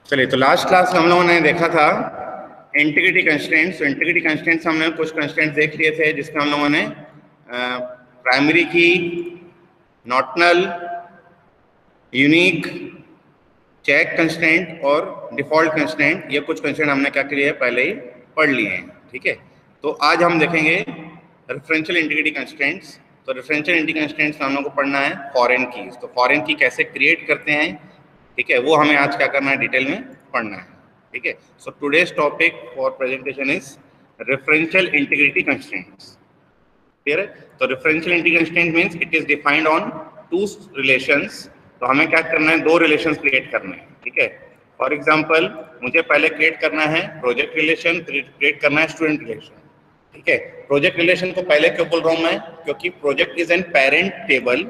चलिए, तो last class में हम लोगों ने देखा था इंटीग्रिटी कंस्ट्रेंट्स। तो इंटीग्रिटी कंस्ट्रेंट्स हमने कुछ कंस्ट्रेंट्स देख लिए थे जिसमें हम लोगों ने primary key, not null, unique, check constraint और डिफॉल्ट कंस्ट्रेंट, ये कुछ कंस्ट्रेंट हमने क्या किए पहले ही पढ़ लिए हैं। ठीक है, तो आज हम देखेंगे रेफरेंशियल इंटीग्रिटी कंस्ट्रेंट्स। तो रेफरेंशियल इंटीग्रिटी कंस्ट्रेंट्स में हम लोग को पढ़ना है फॉरेन कीज। तो फॉरेन की कैसे क्रिएट करते हैं, ठीक है, वो हमें आज क्या करना है, डिटेल में पढ़ना है। ठीक है, so today's topic for presentation is referential integrity constraints. Clear है? तो referential integrity constraint means it is defined on two relations. तो हमें क्या करना है, दो रिलेशंस क्रिएट करने हैं। ठीक है, फॉर एग्जांपल मुझे पहले क्रिएट करना है प्रोजेक्ट रिलेशन, क्रिएट करना है स्टूडेंट रिलेशन। ठीक है, प्रोजेक्ट रिलेशन को पहले क्यों बोल रहा हूं मैं, क्योंकि project is an parent table,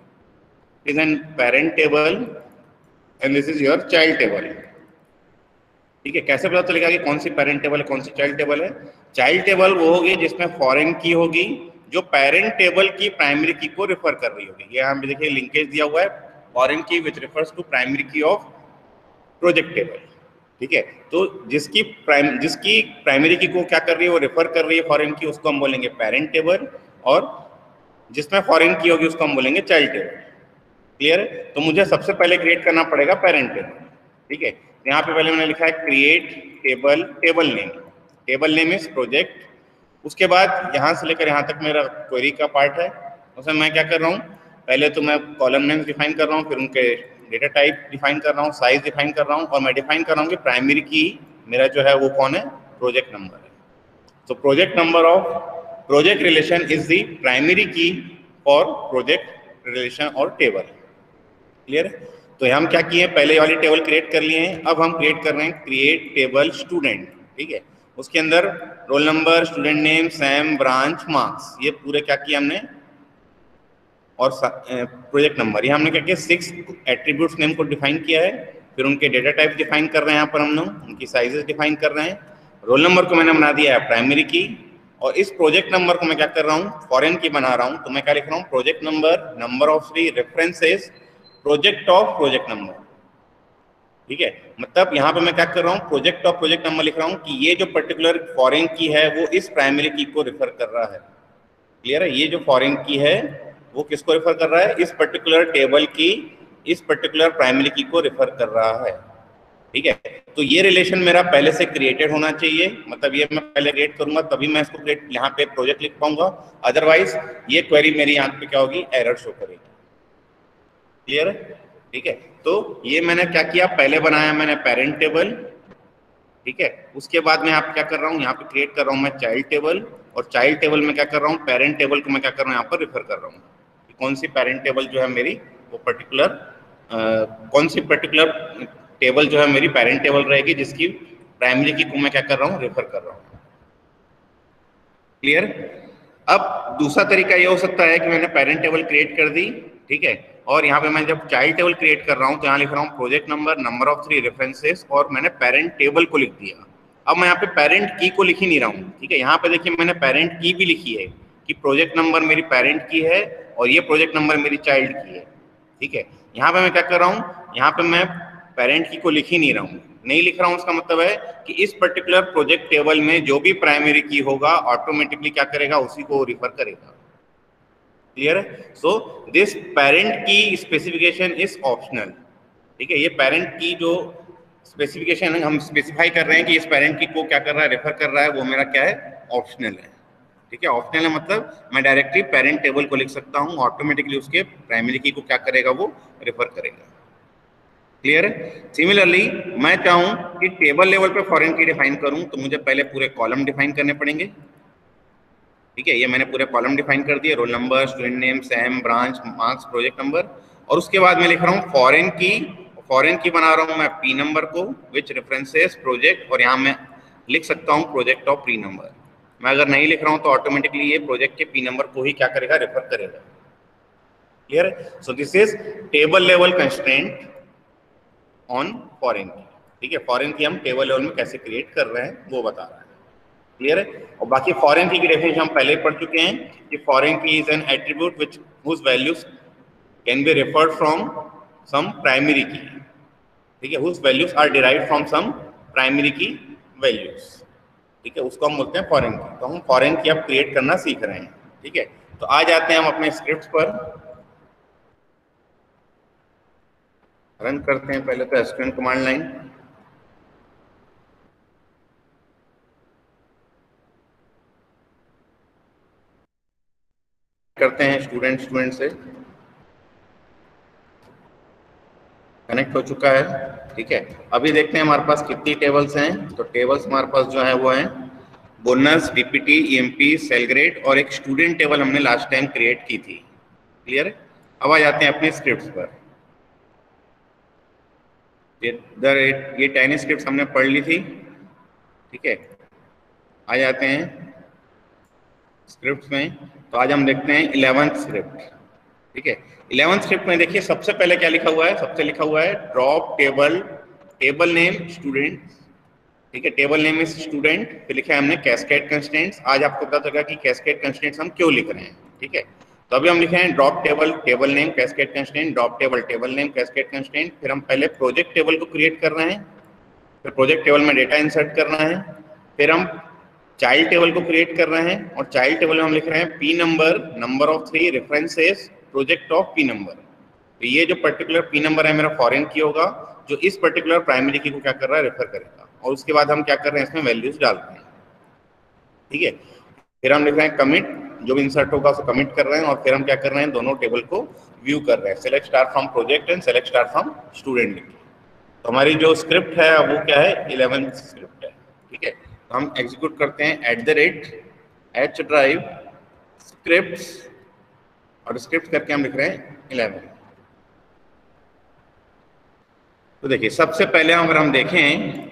and this is your child table. ठीक है, कैसे पता चलेगा कि कौन सी पेरेंट टेबल है, कौन सी चाइल्ड टेबल है? चाइल्ड टेबल वो होगी जिसमें फॉरेन की होगी जो पेरेंट टेबल की प्राइमरी की को रेफर कर रही होगी। ये यहाँ पे देखिए लिंकेज दिया हुआ है, foreign key which refers to primary key of project table. ठीक है, तो जिसकी प्राइमरी की को क्या कर रही है, वो रेफर कर रही है फॉरेन की, उसको हम बोलेंगे पेरेंट टेबल, और जिसमें फॉरेन की होगी उसको हम बोलेंगे चाइल्ड टेबल। क्लियर है? तो मुझे सबसे पहले क्रिएट करना पड़ेगा पेरेंट टेबल। ठीक है, यहाँ पे पहले मैंने लिखा है create table, table name is project. उसके बाद यहाँ से लेकर यहाँ तक मेरा क्वेरी का पार्ट है। उसमें मैं क्या कर रहा हूँ, पहले तो मैं कॉलम नेम्स डिफाइन कर रहा हूँ, फिर उनके डेटा टाइप डिफाइन कर रहा हूँ, साइज डिफाइन कर रहा हूँ, और मैं डिफाइन कर रहा हूँ कि प्राइमरी की मेरा जो है वो कौन है, प्रोजेक्ट नंबर है। तो project number of project relation is the primary key for project relation और टेबल। क्लियर है? तो हम क्या किए, पहले वाली टेबल क्रिएट कर लिए हैं, अब हम क्रिएट कर रहे हैं क्रिएट टेबल स्टूडेंट। ठीक है, उसके अंदर roll number, student name, sem, branch, marks, ये पूरे क्या किया हमने, और प्रोजेक्ट नंबर। ये हमने क्या किया, 6 एट्रीब्यूट्स नेम को डिफाइन किया है, फिर उनके डेटा टाइप डिफाइन कर रहे हैं, यहाँ पर हम लोग उनकी साइजेस डिफाइन कर रहे हैं। रोल नंबर को मैंने बना दिया है प्राइमरी की, और इस प्रोजेक्ट नंबर को मैं क्या कर रहा हूँ, फॉरेन की बना रहा हूँ। तो मैं क्या लिख रहा हूँ, project number, number of 3 references, project of project number. ठीक है, मतलब यहाँ पे मैं क्या कर रहा हूँ, प्रोजेक्ट ऑफ प्रोजेक्ट नंबर लिख रहा हूँ कि ये जो पर्टिकुलर फॉरेन की है वो इस प्राइमरी की को रेफर कर रहा है। क्लियर है? ये जो फॉरेन की है वो किसको रेफर कर रहा है, इस पर्टिकुलर टेबल की इस पर्टिकुलर प्राइमरी की को रेफर कर रहा है। ठीक है, तो ये रिलेशन मेरा पहले से क्रिएटेड होना चाहिए, मतलब ये मैं पहले क्रिएट करूंगा तभी मैं इसको क्रिएट यहाँ पे प्रोजेक्ट लिख पाऊंगा, अदरवाइज ये क्वेरी मेरी यहाँ पे क्या होगी, एरर शो करेगी। क्लियर है? ठीक है, तो ये मैंने क्या किया, पहले बनाया मैंने पेरेंट टेबल। ठीक है, उसके बाद मैं आप क्या कर रहा हूँ, यहाँ पे क्रिएट कर रहा हूँ मैं चाइल्ड टेबल, और चाइल्ड टेबल में क्या कर रहा हूँ, पेरेंट टेबल को मैं क्या कर रहा हूँ, यहाँ पर रेफर कर रहा हूँ कि कौन सी पेरेंट टेबल जो है मेरी वो पर्टिकुलर कौन सी पर्टिकुलर टेबल जो है मेरी पेरेंट टेबल रहेगी जिसकी प्राइमरी की को मैं क्या कर रहा हूँ, रेफर कर रहा हूँ। क्लियर? अब दूसरा तरीका ये हो सकता है कि मैंने पेरेंट टेबल क्रिएट कर दी, ठीक है, और यहाँ पे मैं जब चाइल्ड टेबल क्रिएट कर रहा हूँ तो यहाँ लिख रहा हूँ project number, number of 3 references, और मैंने पेरेंट टेबल को लिख दिया। अब मैं यहाँ पे पेरेंट की को लिख ही नहीं रहा हूँ। ठीक है, यहाँ पे देखिए मैंने पेरेंट की भी लिखी है कि प्रोजेक्ट नंबर मेरी पेरेंट की है और ये प्रोजेक्ट नंबर मेरी चाइल्ड की है। ठीक है, यहाँ पे मैं क्या कर रहा हूँ, यहाँ पे मैं पेरेंट की को लिख ही नहीं रहा हूँ, नहीं लिख रहा हूँ, उसका मतलब है कि इस पर्टिकुलर प्रोजेक्ट टेबल में जो भी प्राइमरी की होगा ऑटोमेटिकली क्या करेगा, उसी को रिफर करेगा। क्लियर है? So this parent key specification is optional. ठीक है, ये पेरेंट की जो स्पेसिफिकेशन है हम स्पेसिफाई कर रहे हैं कि इस पेरेंट की को क्या कर रहा है, रेफर कर रहा है, वो मेरा क्या है, ऑप्शनल है। ठीक है, ऑप्शनल है मतलब मैं डायरेक्टली पेरेंट टेबल को लिख सकता हूँ, ऑटोमेटिकली उसके प्राइमरी की को क्या करेगा, वो रेफर करेगा। क्लियर है? सिमिलरली मैं चाहूँ कि टेबल लेवल पे फॉरेन की डिफाइन करूँ तो मुझे पहले पूरे कॉलम डिफाइन करने पड़ेंगे। ठीक है, ये मैंने पूरे कॉलम डिफाइन कर दिए, roll number, student name, sem, branch, marks, project number, और उसके बाद मैं लिख रहा हूँ फॉरेन की बना रहा हूँ मैं पी नंबर को विच रेफरेंसेस प्रोजेक्ट, और यहाँ मैं लिख सकता हूँ प्रोजेक्ट ऑफ पी नंबर। मैं अगर नहीं लिख रहा हूँ तो ऑटोमेटिकली ये प्रोजेक्ट के पी नंबर को ही क्या करेगा, रेफर करेगा। क्लियर है? So this is table level constraint on foreign key. ठीक है, फॉरेन की हम टेबल लेवल में कैसे क्रिएट कर रहे हैं वो बता रहा है। क्लियर है? और बाकी फॉरेन की डेफिनेशन हम पहले पढ़ चुके हैं कि foreign key is an attribute which whose values can be referred from some primary key। ठीक है, whose values are derived from some primary key values, ठीक है, उसको हम बोलते हैं फॉरेन की। तो हम फॉरेन की अब क्रिएट करना सीख रहे हैं, ठीक है। तो आ जाते हैं हम अपने स्क्रिप्ट पर, रन करते हैं पहले तो एसक्यूएल कमांड लाइन। करते हैं स्टूडेंट से कनेक्ट हो चुका है, ठीक है। अभी देखते हैं हमारे पास कितनी टेबल्स हैं। तो टेबल्स हमारे पास जो है वो है bonus, DPT, EMP, sal grade और एक स्टूडेंट टेबल हमने लास्ट टाइम क्रिएट की थी। क्लियर है। अब आ जाते हैं अपने स्क्रिप्ट्स पर। ये 10 स्क्रिप्ट हमने पढ़ ली थी, ठीक है। आ जाते हैं स्क्रिप्ट में। तो आज हम देखते हैं 11th स्क्रिप्ट, ठीक है। 11th स्क्रिप्ट में देखिए सबसे पहले क्या लिखा हुआ है, सबसे लिखा हुआ है drop table, table name student, ठीक है, टेबल नेम इज स्टूडेंट। फिर लिखा है हमने कैस्केड कंस्ट्रेंट्स। आज आपको पता चलेगा कि कैस्केड कंस्ट्रेंट्स हम क्यों लिख रहे हैं, ठीक है। तो अभी हम लिखे हैं drop table, table name, cascade constraint, drop table, table name, cascade constraint. फिर हम पहले प्रोजेक्ट टेबल को क्रिएट कर रहे हैं, फिर प्रोजेक्ट टेबल में डेटा इंसर्ट करना है, फिर हम चाइल्ड टेबल को क्रिएट कर रहे हैं और चाइल्ड टेबल में हम लिख रहे हैं P number, number of 3 references, project of P number. तो ये जो पर्टिकुलर पी नंबर है मेरा फॉरेन की होगा, जो इस पर्टिकुलर प्राइमरी की को क्या कर रहा है, रेफर करेगा। और उसके बाद हम क्या कर रहे हैं, इसमें वैल्यूज डालते हैं, ठीक है। फिर हम लिख रहे हैं कमिट, जो भी इंसर्ट होगा उसको कमिट कर रहे हैं। और फिर हम क्या कर रहे हैं, दोनों टेबल को व्यू कर रहे हैं, select star from project and select star from student. तो हमारी जो स्क्रिप्ट है वो क्या है, 11th स्क्रिप्ट है, ठीक है। तो हम एग्जीक्यूट करते हैं @h drive scripts और स्क्रिप्ट करके हम लिख रहे हैं 11। तो देखिए सबसे पहले अगर हम देखें,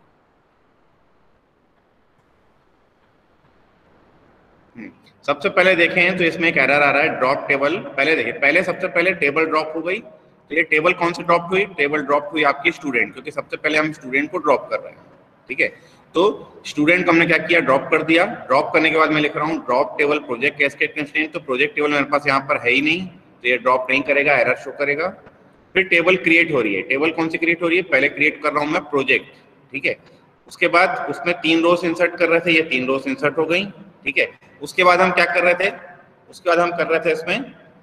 सबसे पहले देखें तो इसमें एक एरर आ रहा है ड्रॉप टेबल। पहले देखिए, पहले सबसे पहले टेबल ड्रॉप हो गई। तो ये टेबल कौन सी ड्रॉप हुई, टेबल ड्रॉप हुई आपकी स्टूडेंट, क्योंकि सबसे पहले हम स्टूडेंट को ड्रॉप कर रहे हैं, ठीक है। तो स्टूडेंट को हमने क्या किया, ड्रॉप कर दिया। ड्रॉप करने के बाद मैं लिख रहा हूँ drop table project cascade constraint. तो प्रोजेक्ट टेबल मेरे पास यहाँ पर है ही नहीं, तो ये ड्रॉप नहीं करेगा, एरर शो करेगा। फिर टेबल क्रिएट हो रही है, टेबल कौन सी क्रिएट हो रही है, पहले क्रिएट कर रहा हूँ मैं प्रोजेक्ट, ठीक है। उसके बाद उसमें 3 रोज इंसर्ट कर रहे थे, ये 3 रोज इंसर्ट हो गई, ठीक है। उसके बाद हम क्या कर रहे थे, उसके बाद हम कर रहे थे इसमें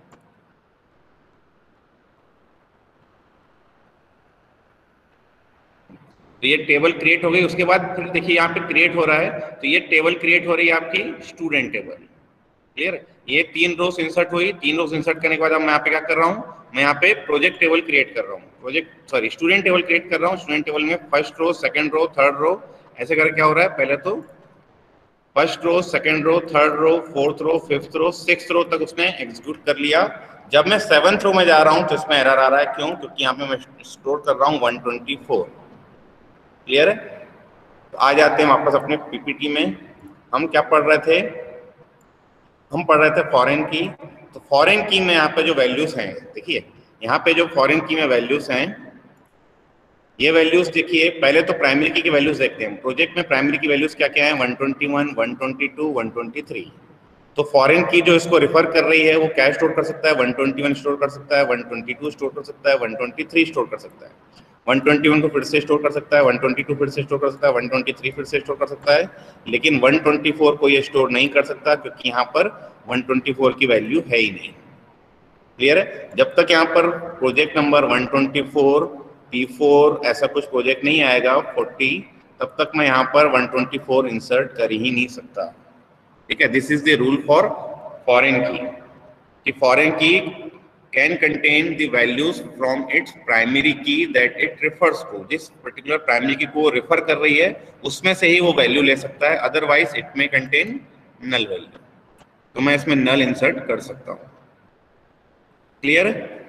तो ये टेबल क्रिएट हो गई। उसके बाद फिर देखिए यहाँ पे क्रिएट हो रहा है, तो ये टेबल क्रिएट हो रही है आपकी स्टूडेंट टेबल। क्लियर। ये 3 रोज इंसर्ट हुई, 3 रोज इंसर्ट करने के बाद मैं यहाँ पे क्या कर रहा हूँ, मैं यहाँ पे प्रोजेक्ट टेबल क्रिएट कर रहा हूँ, स्टूडेंट टेबल क्रिएट कर रहा हूँ। स्टूडेंट टेबल में first row, second row, third row, ऐसे करके क्या हो रहा है, पहले तो first row, second row, third row, fourth row, fifth row, sixth row तक उसने एग्जीक्यूट कर लिया। जब मैं 7th रो में जा रहा हूँ तो इसमें एरर आ रहा है, क्यों, क्योंकि यहाँ पे मैं स्टोर कर रहा हूँ 124। क्लियर है। तो आ जाते हैं वापस अपने पीपीटी में। हम क्या पढ़ रहे थे, हम पढ़ रहे थे फॉरेन की। तो फॉरेन की में यहाँ पे जो वैल्यूज हैं, देखिए यहाँ पे जो फॉरेन की में वैल्यूज हैं, ये वैल्यूज देखिए, पहले तो प्राइमरी की वैल्यूज देखते हैं। प्रोजेक्ट में प्राइमरी की वैल्यूज क्या क्या है, 121, 122, 123। तो फॉरेन की जो इसको रिफर कर रही है वो क्या स्टोर कर सकता है, 121 स्टोर कर सकता है, 122 स्टोर कर सकता है, 123 स्टोर कर सकता है, 121 को फिर से स्टोर कर सकता है, 122 फिर से स्टोर कर सकता है, 123 फिर से स्टोर कर सकता है। लेकिन 124 को ये स्टोर नहीं कर सकता, क्योंकि यहाँ पर 124 की वैल्यू है ही नहीं। क्लियर है। जब तक यहाँ पर प्रोजेक्ट नंबर 124, P4 ऐसा कुछ प्रोजेक्ट नहीं आएगा 40, तब तक मैं यहाँ पर 124 इंसर्ट कर ही नहीं सकता, ठीक है। This is the rule for foreign key, कि foreign key can contain the values from its primary key that it refers to. जिस पर्टिकुलर प्राइमरी की को रिफर कर रही है उसमें से ही वो वैल्यू ले सकता है, अदरवाइज इट में कंटेन नल वैल्यू। तो मैं इसमें नल इंसर्ट कर सकता हूँ। क्लियर है,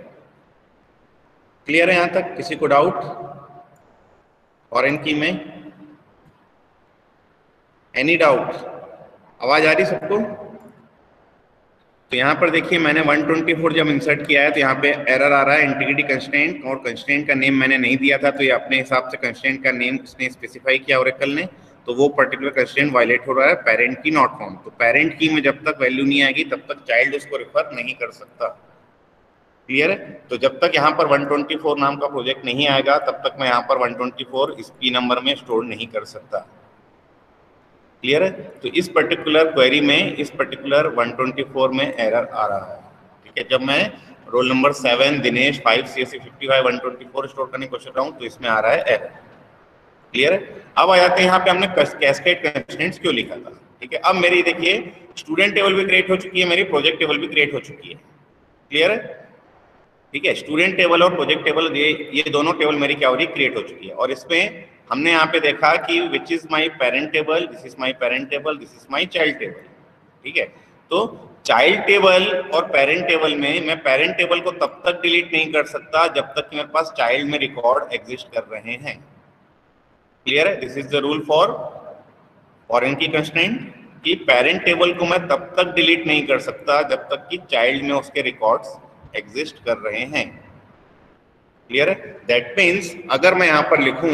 क्लियर है यहाँ तक, किसी को डाउट फॉरेन की में, एनी डाउट, आवाज आ रही सबको। तो यहाँ पर देखिए मैंने 124 जब इंसर्ट किया है तो यहाँ पे एरर आ रहा है इंटीग्रिटी कंस्ट्रेंट, और कंस्ट्रेंट का नेम मैंने नहीं दिया था, तो ये अपने हिसाब से कंस्ट्रेंट का नेम इसने स्पेसिफाई किया ओरेकल ने, तो वो पर्टिकुलर कंस्ट्रेंट वायलेट हो रहा है, पेरेंट की नॉट फाउंड। तो पेरेंट की में जब तक वैल्यू नहीं आएगी तब तक चाइल्ड उसको रिफर नहीं कर सकता। क्लियर है? तो जब तक यहाँ पर 124 नाम का प्रोजेक्ट नहीं आएगा तब तक मैं यहाँ पर 124 इस पी नंबर में स्टोर नहीं कर सकता। क्लियर है? तो इस पर्टिकुलर क्वेरी में इस पर्टिकुलर 124 में एरर आ रहा है। ठीक है, जब मैं roll number 7 Dinesh 5 CSE 55 124 store करने की कोशिश कर रहा हूँ तो इसमें आ रहा है एरर। क्लियर है? अब आ जाते हैं यहाँ पे हमने कैस्केड कंस्ट्रेंट्स क्यों लिखा था। ठीक है, अब मेरी देखिए स्टूडेंट टेबल भी क्रिएट हो चुकी है, मेरी प्रोजेक्ट टेबल भी क्रिएट हो चुकी है। क्लियर है? ठीक है, स्टूडेंट टेबल और प्रोजेक्ट टेबल ये दोनों टेबल मेरी क्या हो रही है, क्रिएट हो चुकी है। और इसमें हमने यहाँ पे देखा कि which is my parent table, this is my parent table, this is my child table. ठीक है, तो चाइल्ड टेबल और पेरेंट टेबल में मैं पेरेंट टेबल को तब तक डिलीट नहीं कर सकता जब तक कि मेरे पास चाइल्ड में रिकॉर्ड एग्जिस्ट कर रहे हैं। क्लियर है? This is the rule for foreign key constraint कि पेरेंट टेबल को मैं तब तक डिलीट नहीं कर सकता जब तक कि चाइल्ड में उसके रिकॉर्ड्स एग्जिस्ट कर रहे हैं। क्लियर है? दैट मीन्स अगर मैं यहाँ पर लिखूं,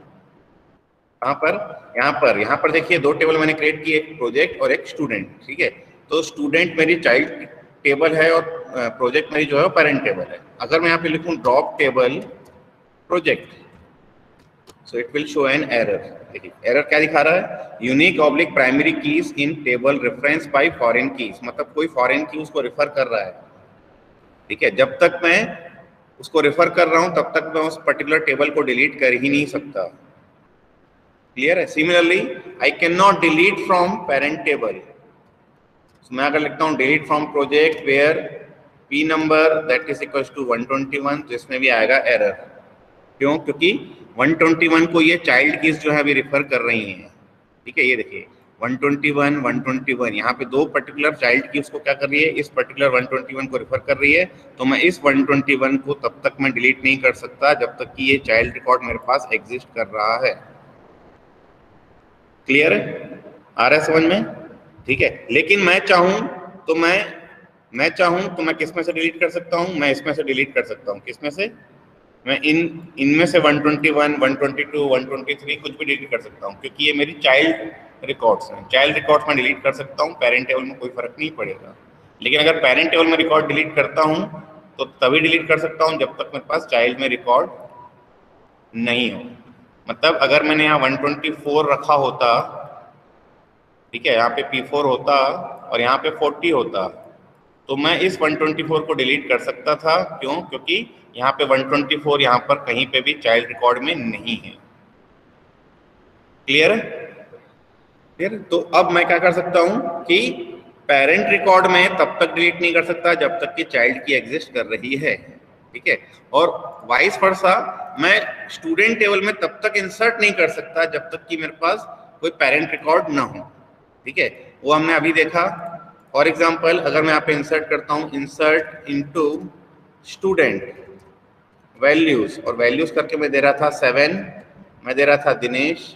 यहाँ पर देखिए दो टेबल मैंने क्रिएट किए, एक प्रोजेक्ट और एक स्टूडेंट। ठीक है, तो स्टूडेंट मेरी चाइल्ड टेबल है और प्रोजेक्ट मेरी जो है पेरेंट टेबल है। अगर मैं यहाँ पे लिखूं drop table project, so it will show an error. देखिए एरर क्या दिखा रहा है, unique oblique primary keys in table reference by foreign keys, मतलब कोई फॉरेन की उसको रेफर कर रहा है। ठीक है, जब तक मैं उसको रेफर कर रहा हूं तब तक मैं उस पर्टिकुलर टेबल को डिलीट कर ही नहीं सकता। क्लियर है? Similarly I can not delete from parent table. मैं अगर लिखता हूं delete from project where P number that is equal to 121, तो इसमें भी आएगा एरर। क्यों? क्योंकि 121 को ये चाइल्ड कीज जो है अभी रेफर कर रही हैं। ठीक है, ये देखिए 121 यहाँ पे दो पर्टिकुलर चाइल्ड की उसको क्या कर रही है, इस पर्टिकुलर 121 को रेफर कर रही है। तो मैं इस 121 को तब तक मैं डिलीट नहीं कर सकता जब तक कि ये चाइल्ड रिकॉर्ड मेरे पास एग्जिस्ट कर रहा है। क्लियर है? आ रहा है समझ में? ठीक है, लेकिन मैं चाहूं तो मैं किस में से डिलीट कर सकता हूं, मैं इसमें से डिलीट कर सकता हूं। किस में से? मैं इनमें से 121, 122, 123 कुछ भी डिलीट कर सकता हूँ क्योंकि ये मेरी चाइल्ड रिकॉर्ड्स हैं। चाइल्ड रिकॉर्ड्स में डिलीट कर सकता हूँ, पेरेंट टेबल में कोई फर्क नहीं पड़ेगा। लेकिन अगर पेरेंट टेबल में रिकॉर्ड डिलीट करता हूँ तो तभी डिलीट कर सकता हूँ जब तक मेरे पास चाइल्ड में रिकॉर्ड नहीं हो। मतलब अगर मैंने यहाँ 124 रखा होता, ठीक है, यहाँ पे P4 होता और यहाँ पे 40 होता, तो मैं इस 124 को डिलीट कर सकता था। क्यों? क्योंकि यहाँ पे 124 यहाँ पर कहीं पे भी चाइल्ड रिकॉर्ड में नहीं है। क्लियर है? क्लियर? तो अब मैं क्या कर सकता हूँ कि पेरेंट रिकॉर्ड में तब तक डिलीट नहीं कर सकता जब तक कि चाइल्ड की एग्जिस्ट कर रही है। ठीक है, और वाइस वर्सा मैं स्टूडेंट टेबल में तब तक इंसर्ट नहीं कर सकता जब तक कि मेरे पास कोई पेरेंट रिकॉर्ड ना हो। ठीक है, वो हमने अभी देखा। फॉर एग्जाम्पल अगर मैं यहाँ पे इंसर्ट करता हूँ, इंसर्ट इनटू स्टूडेंट वैल्यूज, और वैल्यूज करके मैं दे रहा था 7, मैं दे रहा था दिनेश,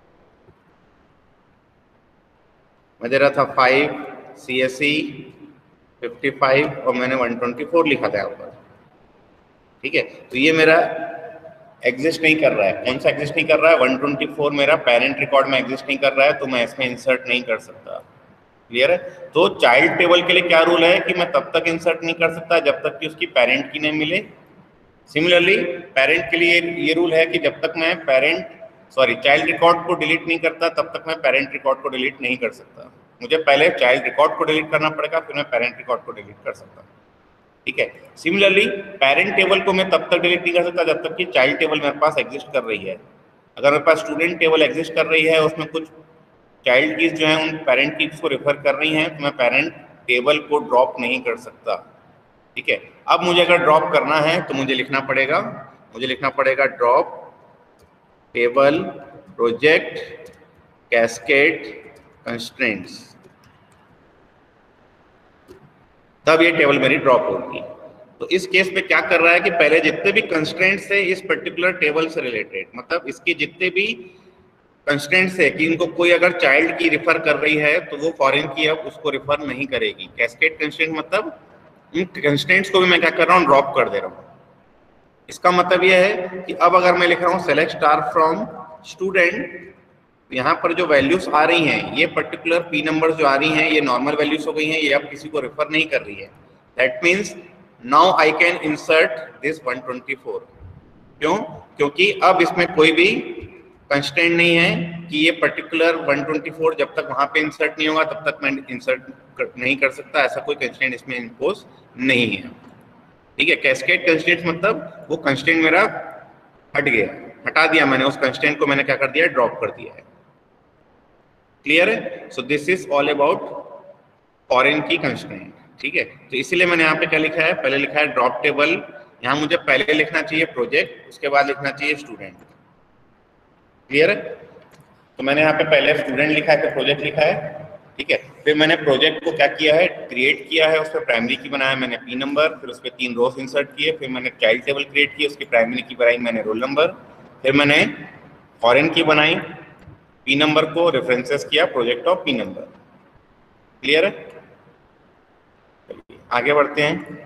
मैं दे रहा था 5 CSE 55 और मैंने 124 लिखा था यहाँ पर। ठीक है, तो ये मेरा एग्जिस्ट नहीं कर रहा है। कौन सा एग्जिस्ट नहीं कर रहा है? 124 मेरा पेरेंट रिकॉर्ड में एग्जिस्ट नहीं कर रहा है, तो मैं इसमें इंसर्ट नहीं कर सकता। क्लियर है? तो चाइल्ड टेबल के लिए क्या रूल है कि मैं तब तक इंसर्ट नहीं कर सकता जब तक कि उसकी पेरेंट की नेम मिले। सिमिलरली पेरेंट के लिए ये रूल है कि जब तक मैं चाइल्ड रिकॉर्ड को डिलीट नहीं करता तब तक मैं पेरेंट रिकॉर्ड को डिलीट नहीं कर सकता। मुझे पहले चाइल्ड रिकॉर्ड को डिलीट करना पड़ेगा, फिर मैं पेरेंट रिकॉर्ड को डिलीट कर सकता हूँ। ठीक है, सिमिलरली पेरेंट टेबल को मैं तब तक डिलीट नहीं कर सकता जब तक कि चाइल्ड टेबल मेरे पास एग्जिस्ट कर रही है। अगर मेरे पास स्टूडेंट टेबल एग्जिस्ट कर रही है, उसमें कुछ चाइल्ड कीज जो है उन पेरेंट कीज को रेफर कर रही हैं, तो मैं पेरेंट टेबल को ड्रॉप नहीं कर सकता। ठीक है, अब मुझे अगर ड्रॉप करना है तो मुझे लिखना पड़ेगा drop table project cascade constraints, तब ये टेबल मेरी ड्रॉप होगी। तो इस केस में क्या कर रहा है कि पहले जितने भी कंस्ट्रेंट्स है इस पर्टिकुलर टेबल से रिलेटेड, मतलब इसके जितने भी कंस्ट्रेंट्स है कि इनको कोई अगर चाइल्ड की रिफर कर रही है तो वो फॉरेन की अब उसको रिफर नहीं करेगी। कैस्केड कंस्ट्रेंट मतलब इन कंस्ट्रेंट्स को भी मैं क्या कर रहा हूँ, ड्रॉप कर दे रहा हूँ। इसका मतलब यह है कि अब अगर मैं लिख रहा हूँ सेलेक्ट स्टार फ्रॉम स्टूडेंट, यहाँ पर जो वैल्यूज आ रही हैं ये पर्टिकुलर पी नंबर्स जो आ रही हैं ये नॉर्मल वैल्यूज हो गई हैं, ये अब किसी को रेफर नहीं कर रही है। That means now I can insert this 124। क्यों? क्योंकि अब इसमें कोई भी कंस्ट्रेंट नहीं है कि ये पर्टिकुलर 124 जब तक वहां पे इंसर्ट नहीं होगा तब तक मैं इंसर्ट नहीं कर सकता, ऐसा कोई कंस्ट्रेंट इसमें इम्पोज नहीं है। ठीक है, कैस्केड कंस्ट्रेंट मतलब वो कंस्ट्रेंट मेरा हट गया, हटा दिया मैंने, उस कंस्ट्रेंट को मैंने क्या कर दिया, ड्रॉप कर दिया है। क्लियर है? So this is all about foreign key constraint. ठीक है, तो इसीलिए मैंने यहाँ पे क्या लिखा है, पहले लिखा है ड्रॉप टेबल, यहाँ मुझे पहले लिखना चाहिए प्रोजेक्ट, उसके बाद लिखना चाहिए स्टूडेंट। क्लियर है? तो मैंने यहाँ पे पहले स्टूडेंट लिखा है, फिर प्रोजेक्ट लिखा है। ठीक है, फिर मैंने प्रोजेक्ट को क्या किया है, क्रिएट किया है, उस पर प्राइमरी की बनाया मैंने पी नंबर, फिर उस पर 3 रोज इंसर्ट किए, फिर मैंने चाइल्ड टेबल क्रिएट की, उसकी प्राइमरी की बनाई मैंने रोल नंबर, फिर मैंने फॉरेन की बनाई, पी नंबर को रेफरेंसेस किया, project of P number. Clear है? आगे बढ़ते हैं।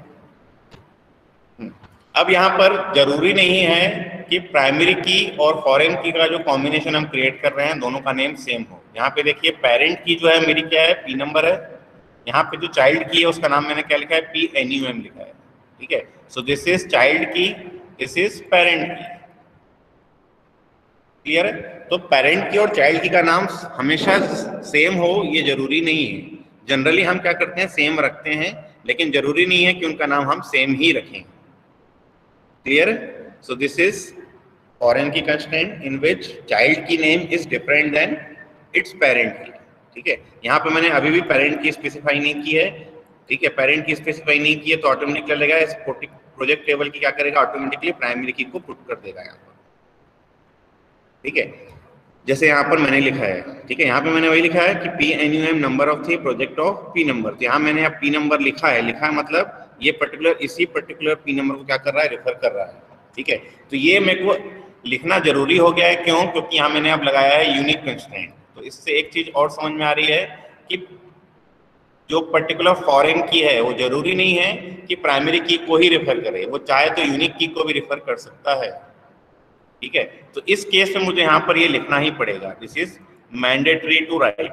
अब यहाँ पर जरूरी नहीं है कि प्राइमरी की और फॉरेन की का जो कॉम्बिनेशन हम क्रिएट कर रहे हैं दोनों का नेम सेम हो। यहाँ पे देखिए पेरेंट की जो है मेरी क्या है, पी नंबर है, यहाँ पे जो चाइल्ड की है उसका नाम मैंने क्या लिखा है, पी NUM लिखा है। ठीक है, so this is child key, this is parent key. Clear है? तो पेरेंट की और चाइल्ड की का नाम हमेशा सेम हो ये जरूरी नहीं है। जनरली हम क्या करते हैं, सेम रखते हैं, लेकिन जरूरी नहीं है कि उनका नाम हम सेम ही रखें। Clear? So this is foreign key constraint in which child key name is different than its parent key. ठीक है, यहाँ पे मैंने अभी भी पेरेंट की स्पेसिफाई नहीं की है। ठीक है, पेरेंट की स्पेसिफाई नहीं की है तो ऑटोमेटिक क्या लेगा, इस प्रोजेक्ट टेबल की क्या करेगा, ऑटोमेटिकली प्राइमरी की को पुट कर देगा यहाँ पर। ठीक है, जैसे यहाँ पर मैंने लिखा है, ठीक है, यहाँ पे मैंने वही लिखा है कि PNUM नंबर ऑफ थी, प्रोजेक्ट ऑफ पी नंबर। तो यहाँ मैंने अब पी नंबर लिखा है, मतलब ये पर्टिकुलर, इसी पर्टिकुलर पी नंबर को क्या कर रहा है, रेफर कर रहा है। ठीक है, तो ये मेरे को लिखना जरूरी हो गया है। क्यों? क्योंकि यहाँ मैंने अब लगाया है यूनिक कंस्ट्रेंट। तो इससे एक चीज और समझ में आ रही है कि जो पर्टिकुलर फॉरेन की है वो जरूरी नहीं है कि प्राइमरी की को ही रेफर करे, वो चाहे तो यूनिक की को भी रेफर कर सकता है। ठीक है, तो इस केस में मुझे यहाँ पर ये लिखना ही पड़ेगा, this is mandatory to write.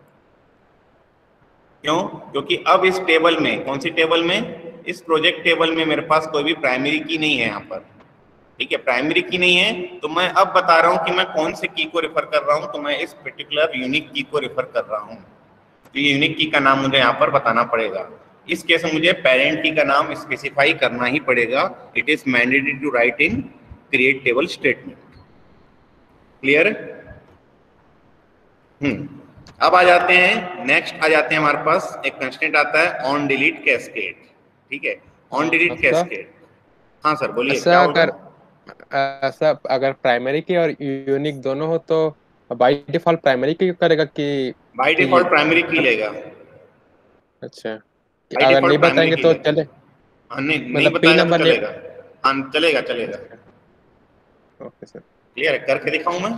क्यों? क्योंकि अब इस टेबल में, कौन सी टेबल में, इस प्रोजेक्ट टेबल में मेरे पास कोई भी प्राइमरी की नहीं है यहाँ पर। ठीक है, प्राइमरी की नहीं है तो मैं अब बता रहा हूँ कि मैं कौन से की को रेफर कर रहा हूँ, तो मैं इस पर्टिकुलर यूनिक की को रेफर कर रहा हूँ। तो ये यूनिक की का नाम मुझे यहाँ पर बताना पड़ेगा। इस केस में मुझे पेरेंट की का नाम स्पेसिफाई करना ही पड़ेगा। It is mandatory to write in create table statement. Clear? अब आ जाते हैं, नेक्स्ट आ जाते हैं, हमारे पास एक कंस्ट्रेंट आता है ऑन डिलीट कैस्केड। ठीक है, ऑन डिलीट कैस्केड। हाँ सर बोलिए, क्या बोल रहे हो? ऐसा अगर प्राइमरी की और यूनिक दोनों हो तो बाय डिफॉल्ट प्राइमरी की करेगा बाय कि डिफॉल्ट प्राइमरी की लेगा। अच्छा, कि बाय अगर डिफॉल्ट नहीं प्राइमरी बताएंगे की तो लेगा। चले, हाँ, नहीं मतलब पी बताएगा तो नंबर नहीं। चलेगा। हाँ चलेगा चलेगा। Okay sir. क्लियर है? करके दिखाऊं मैं?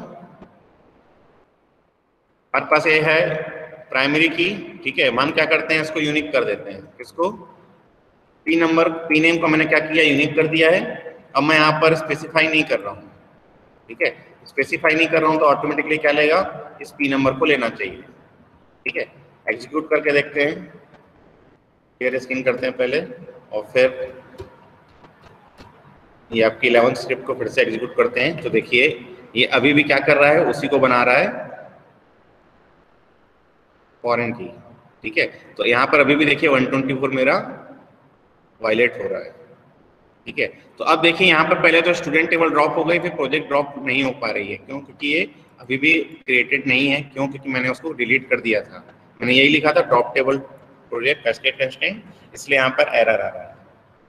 हमारे पास ये है प्राइमरी की। ठीक है, हम क्या करते हैं, इसको यूनिक कर देते हैं। इसको पी नंबर, पी नेम को मैंने क्या किया, यूनिक कर दिया है। अब मैं यहाँ पर स्पेसिफाई नहीं कर रहा हूँ। ठीक है, स्पेसिफाई नहीं कर रहा हूँ तो ऑटोमेटिकली क्या लेगा, इस पी नंबर को लेना चाहिए। ठीक है, एग्जीक्यूट करके देखते हैं, क्लियर स्क्रीन करते हैं पहले, और फिर ये आपकी 11th स्क्रिप्ट को फिर से एग्जीक्यूट करते हैं। तो देखिए ये अभी भी क्या कर रहा है, उसी को बना रहा है, फॉरेन की। ठीक है, तो यहाँ पर अभी भी देखिए 124 मेरा वायलेट हो रहा है। ठीक है, तो अब देखिए यहाँ पर पहले तो स्टूडेंट टेबल ड्रॉप हो गई, फिर प्रोजेक्ट ड्रॉप नहीं हो पा रही है। क्यों? क्योंकि ये अभी भी क्रिएटेड नहीं है। क्यों? क्योंकि मैंने उसको डिलीट कर दिया था। मैंने यही लिखा था drop table project cascade constraint, इसलिए यहाँ पर एरर आ रहा है।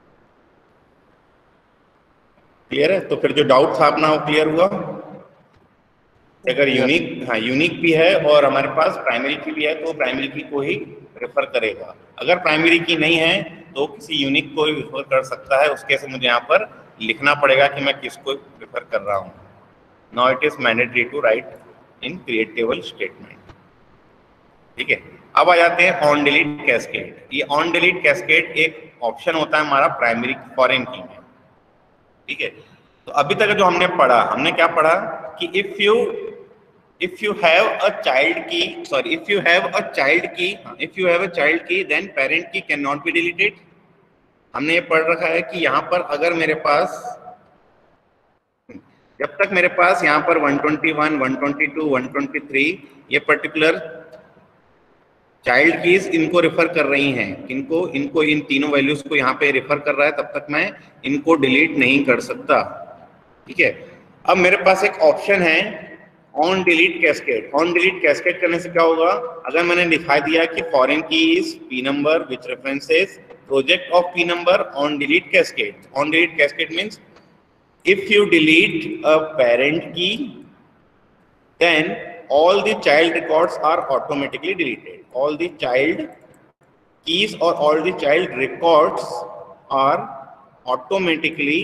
क्लियर है? तो फिर जो डाउट था अपना वो क्लियर हुआ। अगर यूनिक, हाँ यूनिक भी है और हमारे पास प्राइमरी की भी है तो प्राइमरी की को ही रेफर करेगा। अगर प्राइमरी की नहीं है तो किसी यूनिक को भी रेफर कर सकता है। उसके से मुझे यहाँ पर लिखना पड़ेगा कि मैं किसको रेफर कर रहा हूँ। Now it is mandatory to write in create table statement. ठीक है, अब आ जाते हैं ऑन डिलीट कैस्केड। ये ऑन डिलीट कैस्केड एक ऑप्शन होता है हमारा प्राइमरी फॉरेन की में। ठीक है, तो अभी तक जो हमने पढ़ा, हमने क्या पढ़ा कि if you have a child key, sorry, if you have a child key then parent key cannot be deleted. हमने ये पढ़ रखा है कि यहाँ पर अगर मेरे पास, जब तक मेरे पास यहाँ पर 121, 122, 123 ये पर्टिकुलर चाइल्ड कीज इनको रेफर कर रही हैं, किनको, इनको, इन तीनों वैल्यूज को यहाँ पे रेफर कर रहा है, तब तक मैं इनको डिलीट नहीं कर सकता। ठीक है, अब मेरे पास एक ऑप्शन है on delete cascade. On delete cascade करने से क्या होगा, अगर मैंने दिखा दिया कि foreign key is P number which references project of P number on delete cascade. On delete cascade means if you delete a parent key, then all the child records are automatically deleted. All the child keys or all the child records are automatically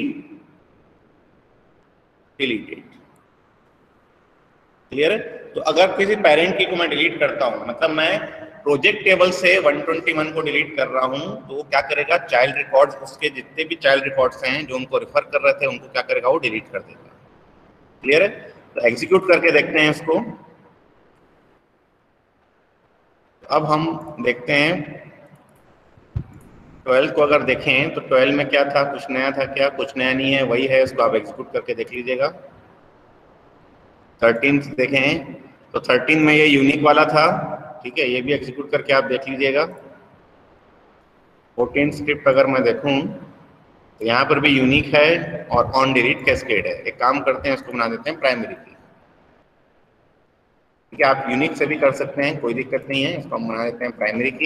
deleted. Clear है? तो अगर किसी parent की को मैं delete करता हूं, मतलब मैं प्रोजेक्ट टेबल से 121 को डिलीट कर रहा हूं, तो वो क्या करेगा, चाइल्ड रिकॉर्ड्स, उसके जितने भी चाइल्ड रिकॉर्ड्स हैं जो उनको रेफर कर रहे थे उनको क्या करेगा, वो डिलीट कर देगा। क्लियर है? तो एग्जीक्यूट करके देखते हैं इसको। अब हम देखते हैं 12 को, अगर देखें तो 12 में क्या था, कुछ नया था क्या, कुछ नया नहीं है, वही है, इसको आप एग्जीक्यूट करके देख लीजिएगा। 13 देखें तो 13 में ये यूनिक वाला था, ठीक है, ये भी एग्जीक्यूट करके आप देख लीजिएगा। 14 स्क्रिप्ट अगर मैं देखूं तो यहाँ पर भी यूनिक है और ऑन डिलीट कैस्केड है। एक काम करते हैं, इसको बना देते हैं प्राइमरी की। ठीक है, आप यूनिक से भी कर सकते हैं, कोई दिक्कत नहीं है, इसको हम बना देते हैं प्राइमरी की।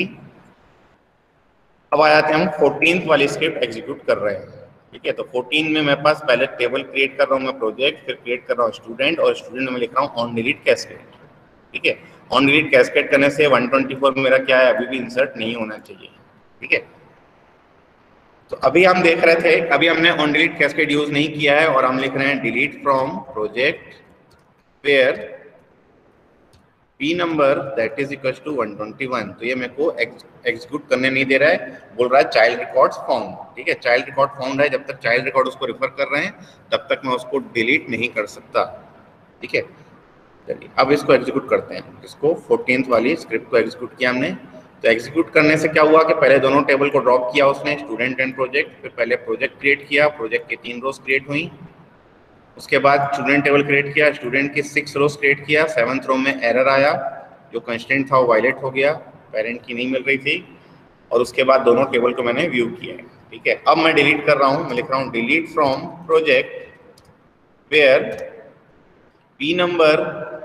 अब आ जाते हैं हम 14th वाली स्क्रिप्ट एग्जीक्यूट कर रहे हैं। ठीक है, तो 14 में मेरे पास पहले टेबल क्रिएट कर रहा हूँ मैं प्रोजेक्ट, फिर क्रिएट कर रहा हूँ स्टूडेंट, और स्टूडेंट में लिख रहा हूँ ऑन डिलीट कैस्केड। ठीक है, ऑन डिलीट कैस्केड करने से 124 मेरा क्या है, अभी भी इंसर्ट नहीं होना चाहिए। ठीक है, तो अभी हम देख रहे थे, अभी हमने ऑन डिलीट कैस्केड यूज नहीं किया है और हम लिख रहे हैं delete from project where P number that is equal to 121। तो ये मेरे को एग्जीक्यूट करने नहीं दे रहा है, बोल रहा है चाइल्ड रिकॉर्ड्स फाउंड। ठीक है, चाइल्ड रिकॉर्ड फाउंड है, जब तक चाइल्ड रिकॉर्ड उसको रेफर कर रहे हैं तब तक मैं उसको डिलीट नहीं कर सकता। ठीक है, चलिए अब इसको एग्जीक्यूट करते हैं। इसको 14th वाली स्क्रिप्ट को एग्जीक्यूट किया हमने। तो एग्जीक्यूट करने से क्या हुआ कि पहले दोनों टेबल को ड्रॉप किया उसने, स्टूडेंट एंड प्रोजेक्ट, फिर पहले प्रोजेक्ट क्रिएट किया, प्रोजेक्ट के 3 रोज क्रिएट हुई, उसके बाद स्टूडेंट टेबल क्रिएट किया, स्टूडेंट की 6 रोज क्रिएट किया, 7th रो में एरर आया, जो कंस्ट्रेंट था वो वायलेट हो गया, पेरेंट की नहीं मिल रही थी, और उसके बाद दोनों टेबल को मैंने व्यू किया है। ठीक है, अब मैं डिलीट कर रहा हूँ, मैं लिख रहा हूँ delete from project where P number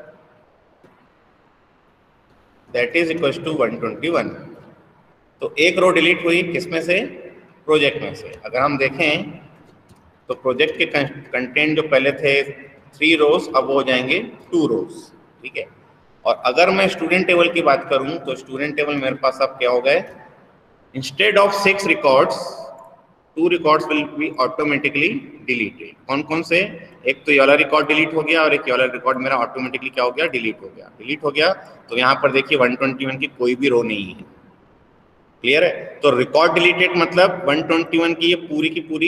that is equal to 121। तो एक रो डिलीट हुई, किसमें से, प्रोजेक्ट में से। अगर हम देखें तो प्रोजेक्ट के कंटेंट जो पहले थे 3 रोज, अब वो हो जाएंगे 2 रोज। ठीक है, और अगर मैं स्टूडेंट टेबल की बात करूं तो स्टूडेंट टेबल मेरे पास अब क्या हो गए, instead of 6 records 2 records will be automatically deleted. कौन कौन से, एक तो ये वाला रिकॉर्ड डिलीट हो गया और एक ये वाला रिकॉर्ड मेरा ऑटोमेटिकली क्या हो गया, डिलीट हो गया। डिलीट हो गया तो यहाँ पर देखिए 121 की कोई भी रो नहीं है। क्लियर है? तो रिकॉर्ड डिलीटेड मतलब 121 की ये पूरी की पूरी,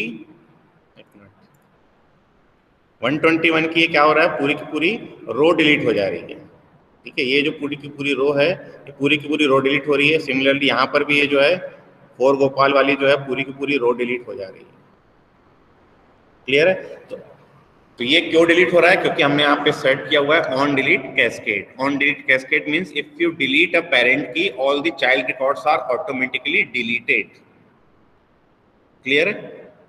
121 की ये क्या हो रहा है, पूरी की पूरी रो डिलीट हो जा रही है। ठीक है, ये जो पूरी की पूरी रो है, ये पूरी की पूरी रो डिलीट हो रही है। सिमिलरली यहाँ पर भी ये जो है 4 गोपाल वाली जो है पूरी की पूरी रो डिलीट हो जा रही है। क्लियर है? तो ये क्यों डिलीट हो रहा है, क्योंकि हमने यहाँ पे सेट किया हुआ है on delete cascade. On delete cascade means if you delete a parent key all the child records are automatically deleted. Clear है?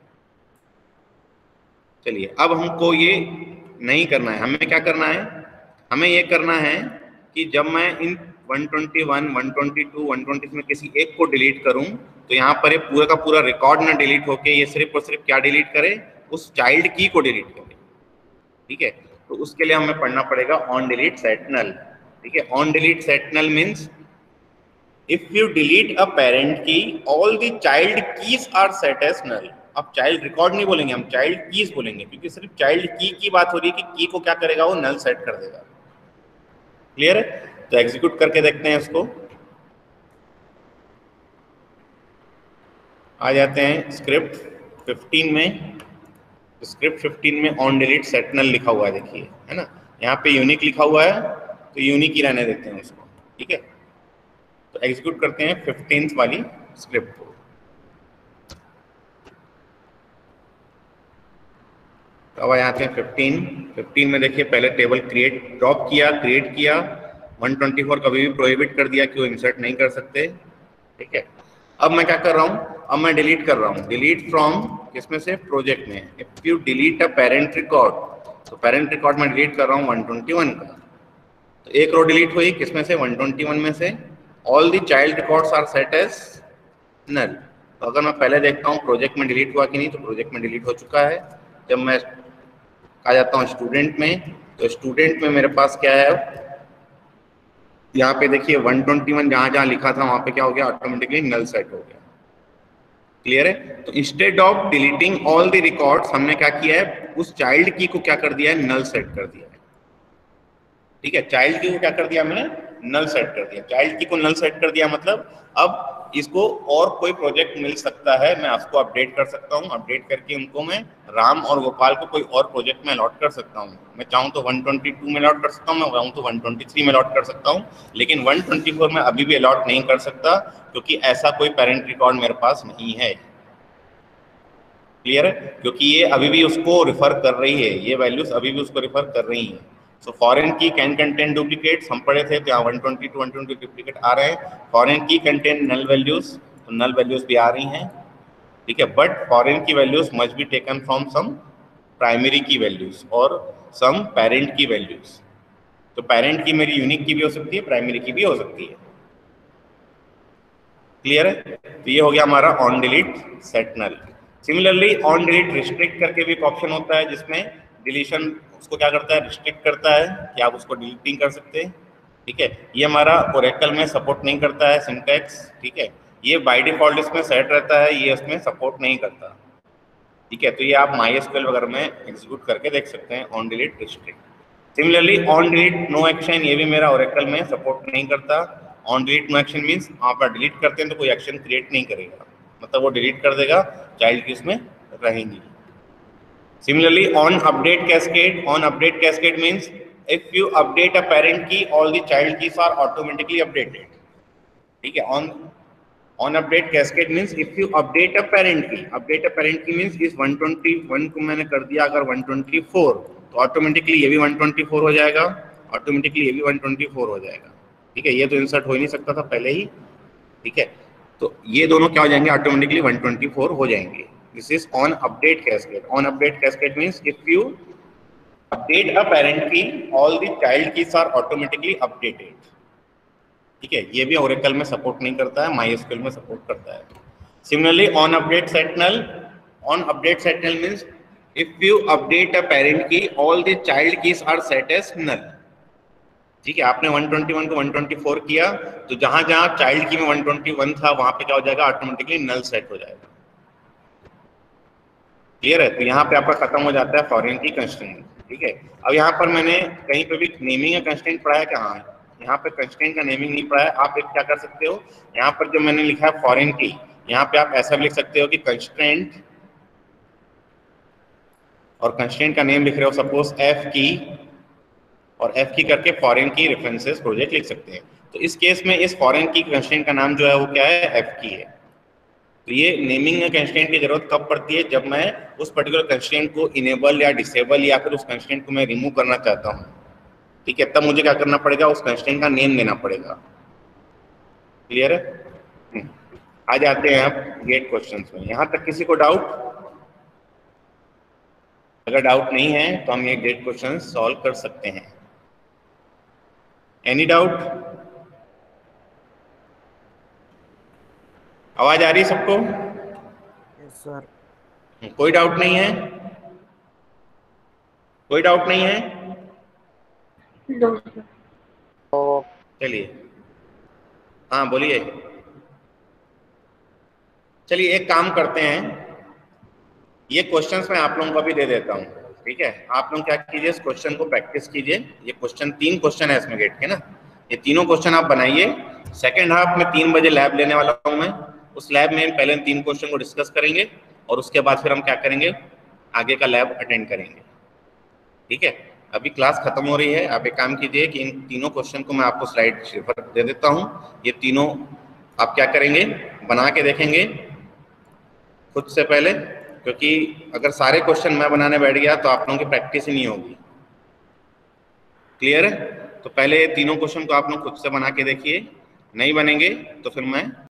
चलिए अब हमको ये नहीं करना है, हमें क्या करना है, हमें ये करना है कि जब मैं इन 121, 122, 123 में किसी एक को डिलीट करूं तो यहाँ पर ये पूरा का पूरा रिकॉर्ड ना डिलीट होके ये सिर्फ और सिर्फ क्या डिलीट करे, उस चाइल्ड की को डिलीट करे। ठीक है, तो उसके लिए हमें पढ़ना पड़ेगा ऑन डिलीट सेट नल। ठीक है, on delete set null means if you delete a parent key all the child keys are set as null. अब चाइल्ड रिकॉर्ड नहीं बोलेंगे, हम चाइल्ड कीज बोलेंगे, क्योंकि सिर्फ चाइल्ड की बात हो रही है कि की को क्या करेगा, वो नल सेट कर देगा। क्लियर है? तो एग्जीक्यूट करके देखते हैं इसको। आ जाते हैं स्क्रिप्ट 15 में। स्क्रिप्ट 15 में ऑन डिलीट सेट नल लिखा हुआ है, देखिए, है ना, यहाँ पे यूनिक लिखा हुआ है, तो यूनिक ही रहने देते हैं उसको। ठीक है, तो एग्जीक्यूट करते हैं 15th वाली स्क्रिप्ट को। तो अब यहाँ पे 15 में देखिए पहले टेबल ड्रॉप किया, क्रिएट किया, 124 कभी भी प्रोहिबिट कर दिया कि वो इंसर्ट नहीं कर सकते। ठीक है, अब मैं क्या कर रहा हूँ, अब मैं डिलीट कर रहा हूँ, डिलीट फ्रॉम किसमें से, प्रोजेक्ट में। If you delete a parent record, तो पेरेंट रिकॉर्ड में डिलीट कर रहा हूँ 121 का, तो एक रो डिलीट हुई किसमें से, 121 में से। All the child records are set as null. तो अगर मैं पहले देखता हूँ प्रोजेक्ट में डिलीट हुआ कि नहीं, तो प्रोजेक्ट में डिलीट हो चुका है। जब मैं आ जाता हूँ स्टूडेंट में, तो स्टूडेंट में मेरे पास क्या है, यहाँ पे देखिए 121 जहां जहां लिखा था वहां पे क्या हो गया, ऑटोमेटिकली नल सेट हो गया। क्लियर है? तो instead of deleting all the records, हमने क्या किया है, उस चाइल्ड की को क्या कर दिया है, नल सेट कर दिया है। ठीक है, चाइल्ड की को क्या कर दिया मैंने, नल सेट कर दिया। चाइल्ड की को नल सेट कर दिया मतलब अब इसको और कोई प्रोजेक्ट मिल सकता है, मैं आपको अपडेट कर सकता हूँ, अपडेट करके उनको मैं राम और गोपाल को कोई और प्रोजेक्ट में अलॉट कर सकता हूँ। मैं चाहूँ तो 122 में अलॉट कर सकता हूँ, मैं चाहूँ तो 123 में अलॉट कर सकता हूँ, लेकिन 124 में अभी भी अलॉट नहीं कर सकता क्योंकि ऐसा कोई पेरेंट रिकॉर्ड मेरे पास नहीं है। क्लियर है? क्योंकि ये अभी भी उसको रिफर कर रही है, ये वैल्यूज अभी भी उसको रिफर कर रही है। So foreign key can contain duplicates, हम पढ़े थे तो यहाँ 120 to 120 डुप्लीकेट आ रहे हैं। फॉरेन की कंटेन नल वैल्यूज, तो नल वैल्यूज भी आ रही हैं। ठीक है, but foreign key values must be taken from some primary key values और सम पेरेंट की वैल्यूज। तो पेरेंट की मेरी यूनिक की भी हो सकती है, प्राइमरी की भी हो सकती है। क्लियर है? तो ये हो गया हमारा on delete set null. Similarly on delete restrict करके भी एक ऑप्शन होता है जिसमें डिलीशन उसको क्या करता है, रिस्ट्रिक्ट करता है कि आप उसको डिलीट नहीं कर सकते। ठीक है, ये हमारा ओरेकल में सपोर्ट नहीं करता है सिंटैक्स। ठीक है, ये बाय डिफॉल्ट इसमें सेट रहता है, ये उसमें सपोर्ट नहीं करता। ठीक है, तो ये आप MySQL वगैरह में एग्जीक्यूट करके देख सकते हैं, on delete restrict. Similarly on delete no action, ये भी मेरा ओरेकल में सपोर्ट नहीं करता। On delete no action means आप डिलीट करते हैं तो कोई एक्शन क्रिएट नहीं करेगा, मतलब वो डिलीट कर देगा, चाइल्ड की उसमें रहेंगी। Similarly on update cascade, on update cascade means if you update a parent key all the child keys are automatically updated. ठीक है, on update cascade means if you update a parent key, update a parent key means इस 121 को मैंने कर दिया अगर 124, तो automatically ये भी 124 हो जाएगा, ऑटोमेटिकली ये भी 124 हो जाएगा। ठीक है, ये तो इंसर्ट हो ही नहीं सकता था पहले ही। ठीक है, तो ये दोनों क्या हो जाएंगे, ऑटोमेटिकली 124 हो जाएंगे। This is on update cascade. On update cascade means if you update a parent key all the child keys are automatically updated. ठीक है, ये भी ओरेकल में सपोर्ट नहीं करता है, MySQL में सपोर्ट करता है। Similarly on update set null, on update set null means if you update a parent key all the child keys are set as null. ठीक है, आपने 121 को 124 किया तो जहां जहां चाइल्ड की में 121 था वहां पे क्या हो जाएगा, ऑटोमेटिकली नल सेट हो जाएगा। क्लियर है? तो यहाँ पे आपका खत्म हो जाता है फॉरेन की कंस्ट्रेंट। ठीक है, अब यहाँ पर मैंने कहीं पे भी नेमिंग का कंस्ट्रेंट पढ़ा है, कहाँ है, यहाँ पे कंस्ट्रेंट का नेमिंग नहीं पढ़ा है। आप एक क्या कर सकते हो, यहाँ पर जो मैंने लिखा है फॉरेन की, यहाँ पे आप ऐसा भी लिख सकते हो कि कंस्ट्रेंट, और कंस्ट्रेंट का नेम लिख रहे हो सपोज एफ की, और एफ की करके फॉरेन की रेफरेंसेस प्रोजेक्ट लिख सकते हैं। तो इस केस में इस फॉरेन की कंस्ट्रेंट का नाम जो है वो क्या है, एफ की है। तो ये नेमिंग कंस्ट्रेंट की जरूरत कब पड़ती है, जब मैं उस पर्टिकुलर कंस्ट्रेंट को इनेबल या डिसेबल या फिर उस कंस्ट्रेंट को मैं रिमूव करना चाहता हूँ। ठीक है, तब मुझे क्या करना पड़ेगा, उस कंस्ट्रेंट का नेम देना पड़ेगा। क्लियर है? आ जाते हैं आप गेट क्वेश्चंस में। यहां तक किसी को डाउट? अगर डाउट नहीं है तो हम ये गेट क्वेश्चन सॉल्व कर सकते हैं। Any doubt? आवाज आ रही है सबको? Yes sir. कोई डाउट नहीं है? कोई डाउट नहीं है? चलिए, हाँ बोलिए। चलिए एक काम करते हैं, ये क्वेश्चंस मैं आप लोगों को भी दे देता हूँ। ठीक है, आप लोग क्या कीजिए, इस क्वेश्चन को प्रैक्टिस कीजिए। ये क्वेश्चन 3 क्वेश्चन है इसमें गेट के ना, ये तीनों क्वेश्चन आप बनाइए। सेकेंड हाफ में 3 बजे लैब लेने वाला हूँ मैं, उस लैब में पहले 3 क्वेश्चन को डिस्कस करेंगे और उसके बाद फिर हम क्या करेंगे, आगे का लैब अटेंड करेंगे। ठीक है, अभी क्लास खत्म हो रही है, आप एक काम कीजिए कि इन तीनों क्वेश्चन को मैं आपको स्लाइड पर दे देता हूँ। ये तीनों आप क्या करेंगे, बना के देखेंगे खुद से पहले, क्योंकि अगर सारे क्वेश्चन मैं बनाने बैठ गया तो आप लोगों की प्रैक्टिस ही नहीं होगी। क्लियर है? तो पहले ये तीनों क्वेश्चन को आप लोग खुद से बना के देखिए, नहीं बनेंगे तो फिर मैं